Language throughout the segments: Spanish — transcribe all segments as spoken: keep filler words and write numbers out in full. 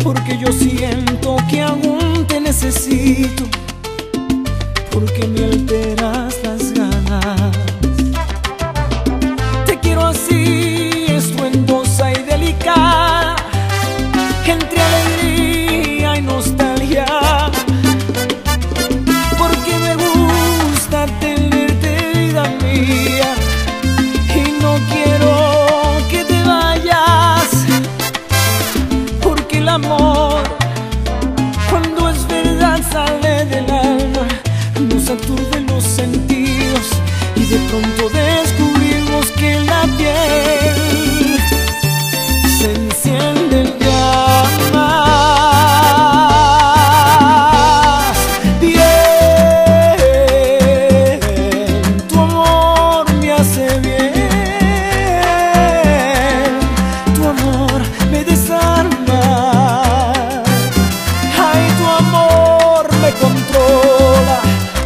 porque yo siento que aún te necesito, porque me alteras las ganas. Te quiero así, estruendosa y delicada, entre alegría y nostalgia, porque me gusta tenerte, vida mía, y no quiero que te vayas, porque el amor, cuando es verdad, sale del alma, nos aturde los sentidos y de pronto descubrimos que en la piel se encienden llamas. Bien, tu amor me hace bien, tu amor me desarma, ay, tu amor me controla.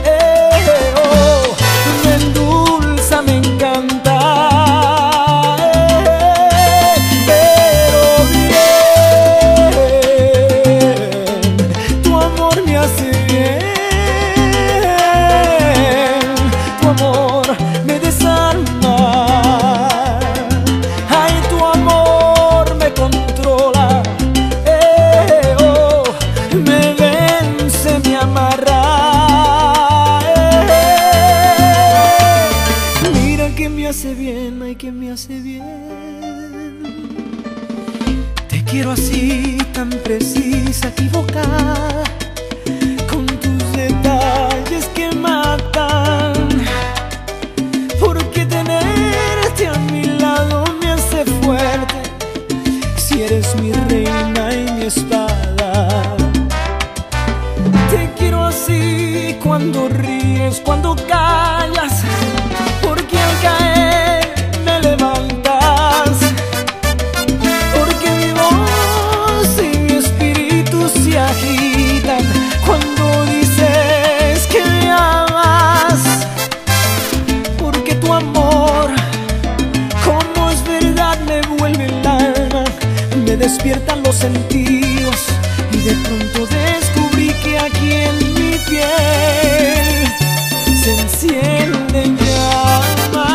Me hace bien, ay, que me hace bien. Te quiero así, tan precisa, equivocada, con tus detalles que matan, porque tenerte a mi lado me hace fuerte, si eres mi reina y mi espada. Te quiero así, cuando ríes, cuando callas, porque al caer me levantas, porque mi voz y mi espíritu se agitan cuando dices que me amas, porque tu amor, como es verdad, me vuelve el alma, me despiertan los sentidos y de pronto descubrí que aquí en mi piel se encienden llamas.